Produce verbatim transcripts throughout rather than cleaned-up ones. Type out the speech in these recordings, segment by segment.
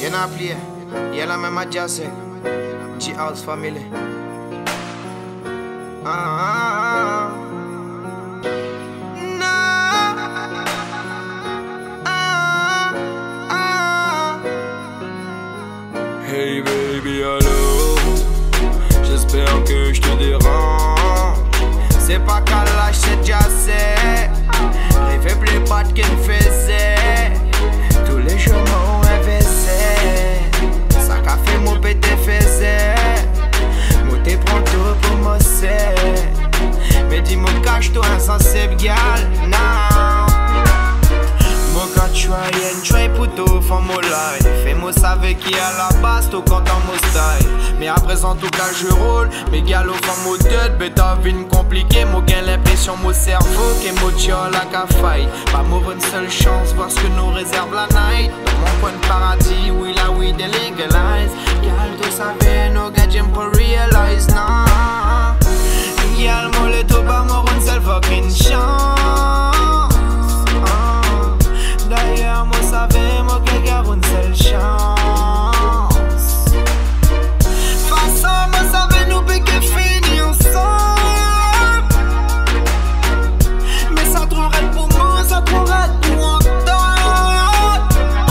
Y'en a plié, y'en a même adjacent. G-House Family. Ah, ah, ah. Hey baby, allô, j'espère que je te dérange. C'est pas qu'à l'âge, c'est déjà assez. Rêver plus pas de qu'elle faisait. Tous les jours m'ont inversé. Ça qu'a fait mon pété faisait. Moi t'es prends tout pour moi c'est. Mais dis-moi cache-toi insensible gal. Non. Mon gars try try pour tout for mon life. Fais-moi savoir qui à la base tout content mon style. Mais à présent tout cas je roule. Mes galos font mon tête. Mais ta vie compliquée. Moi gagne l'impression mon cerveau qui mon tient la ca fight. Pas mourir une seule chance. Voir ce que nous réserve la night. Dans mon coin de paradis. Oui la weed est legalize. Gal tout savait nos gars j'aime pas realize. Non. Gal moi les tout pas mourir une seule fucking chance. D'ailleurs, moi savais, moi qu'elle garde une seule chance. Façon, moi savais, nous péquer fini ensemble. Mais ça trouverait pour moi, ça trouverait pour un temps.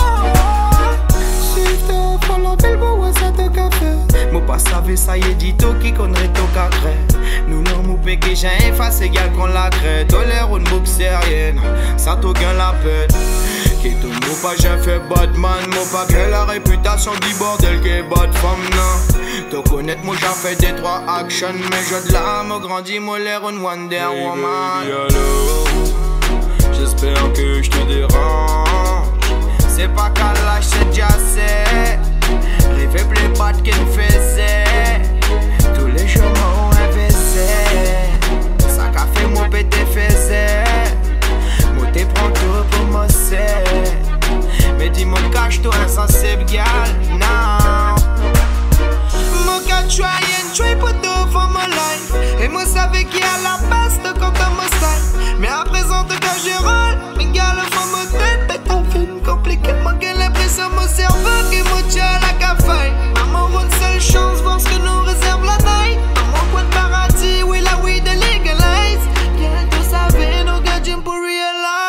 Shift up, follow bill, pour ça te café. Moi pas savais, ça y est, dit tout qui connaît tout cacré. Nous non, nous péquer, j'ai effacé, égal qu'on la crée. Tolère une boucle sérienne, ça te gagne la peine. Qui tout mot pas j'ai fait Batman, moi pas que la réputation du bordel qui est bad femme non. Te connaître moi j'ai fait des trois actions. Mais je de l'âme grandi moi l'air une Wonder hey Woman baby, allô, j'espère que je te dérange. C'est pas qu'à l'âge c'est déjà assez. Rêver plus bad qu'elle faisait. Tous les jours m'ont inversé. Ça qu'a fait mon pété faisait. Moi t'es prends tout pour moi c'est. Mais dis-moi cache-toi insensible gal. Non. Moi qu'à try and try pour tout for my life. Et moi savais qu'il y a la base de quand on me style. Mais à présent de quand je roule. Mais gal le fond me tête. Mais ta vie compliquée. Moi j'ai l'impression mon cerveau qui me tient la café. Maman une seule chance voir ce que nous réserve la night. Dans mon coin de paradis. Oui la weed est legalize. Gal tout savait nos gars j'aime pour realize.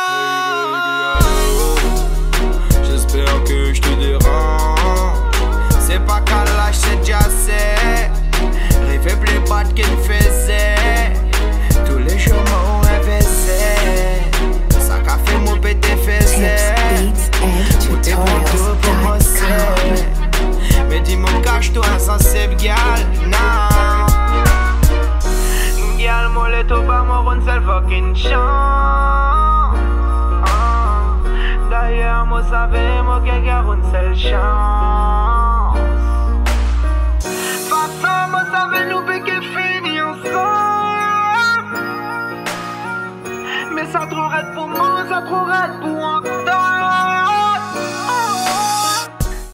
J'espère que je te dérange. C'est pas qu'à l'âge c'est déjà assez. Rêver plus bad qu'elle faisait. Tous les jours m'ont inversé. Ça qu'a fait mon pété faisait. Moi t'es pour tout pour moi c'est. Mais dis-moi cache-toi insensible gal. Non. Gal moi les tout pas mort une seule fucking chance. D'ailleurs, moi savais, moi qu'elle garde une seule chance.